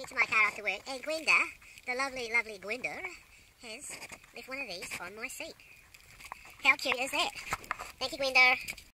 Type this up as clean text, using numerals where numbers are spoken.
to my car after work, and Gwenda, the lovely, lovely Gwenda, has left one of these on my seat. How cute is that? Thank you, Gwenda.